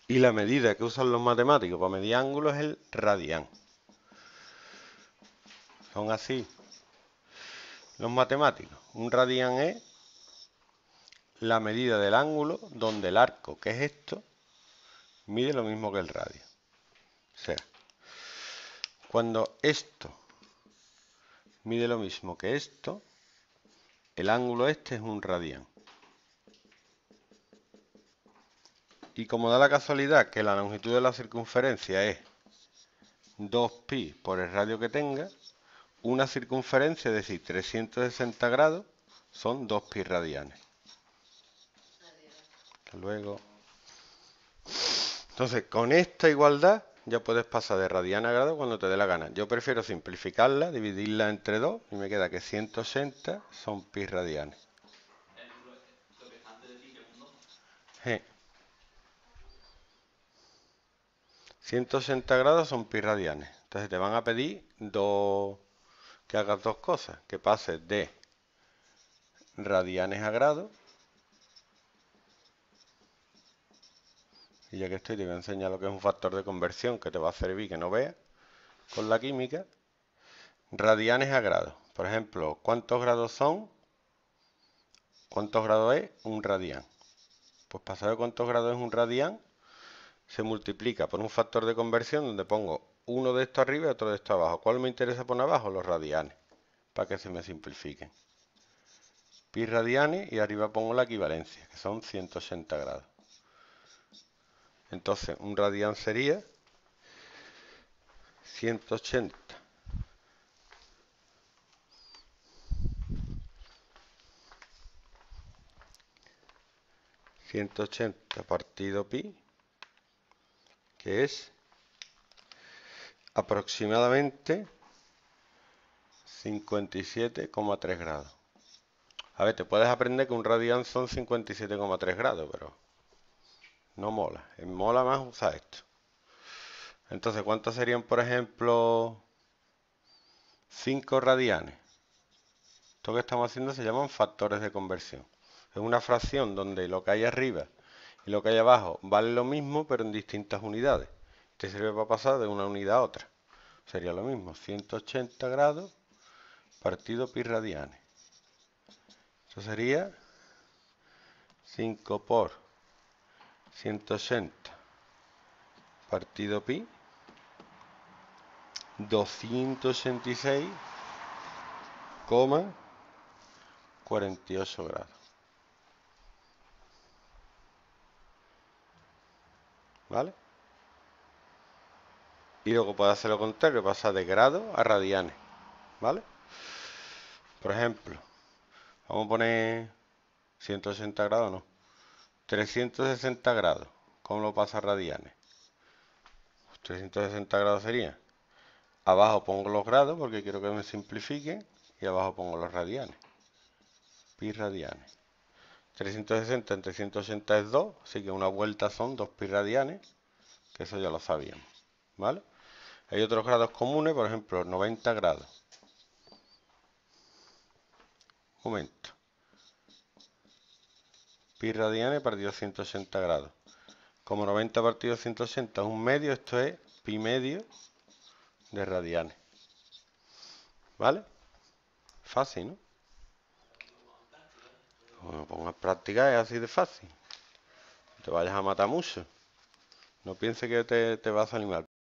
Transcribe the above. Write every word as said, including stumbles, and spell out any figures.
Y la medida que usan los matemáticos para medir ángulos es el radián. Son así los matemáticos. Un radián es la medida del ángulo donde el arco, que es esto, mide lo mismo que el radio. O sea, cuando esto mide lo mismo que esto, el ángulo este es un radián. Y como da la casualidad que la longitud de la circunferencia es dos pi por el radio que tenga, una circunferencia, es decir, trescientos sesenta grados, son dos pi radianes. Hasta luego. Entonces, con esta igualdad ya puedes pasar de radian a grado cuando te dé la gana. Yo prefiero simplificarla, dividirla entre dos y me queda que ciento ochenta son pi radianes. Sí. ciento ochenta grados son pi radianes. Entonces te van a pedir dos, que hagas dos cosas, que pases de radianes a grados. Y ya que estoy, te voy a enseñar lo que es un factor de conversión que te va a servir que no veas con la química. Radianes a grados. Por ejemplo, ¿cuántos grados son? ¿Cuántos grados es un radián? Pues para saber cuántos grados es un radián, se multiplica por un factor de conversión donde pongo uno de esto arriba y otro de esto abajo. ¿Cuál me interesa poner abajo? Los radianes, para que se me simplifiquen. Pi radianes y arriba pongo la equivalencia, que son ciento ochenta grados. Entonces, un radián sería ciento ochenta ciento ochenta partido pi, que es aproximadamente cincuenta y siete coma tres grados. A ver, te puedes aprender que un radián son cincuenta y siete coma tres grados, pero no mola. Mola más usar esto. Entonces, ¿cuántos serían, por ejemplo, cinco radianes? Esto que estamos haciendo se llaman factores de conversión. Es una fracción donde lo que hay arriba y lo que hay abajo vale lo mismo, pero en distintas unidades. Te sirve para pasar de una unidad a otra. Sería lo mismo, ciento ochenta grados partido pi radianes. Eso sería cinco por ciento ochenta partido pi, doscientos ochenta y seis coma cuarenta y ocho grados. ¿Vale? Y luego puede hacer lo contrario, pasar de grados a radianes. ¿Vale? Por ejemplo, vamos a poner ciento ochenta grados, no. trescientos sesenta grados. ¿Cómo lo pasa a radianes? Pues trescientos sesenta grados sería. Abajo pongo los grados porque quiero que me simplifiquen. Y abajo pongo los radianes. Pi radianes. trescientos sesenta entre ciento ochenta es dos. Así que una vuelta son dos pi radianes. Que eso ya lo sabíamos. ¿Vale? Hay otros grados comunes, por ejemplo, noventa grados. Un momento. Pi radianes partido ciento ochenta grados. Como noventa partido ciento ochenta es un medio, esto es pi medio de radianes. ¿Vale? Fácil, ¿no? Cuando pongas práctica es así de fácil. No te vayas a matar mucho. No pienses que te, te va a salir mal.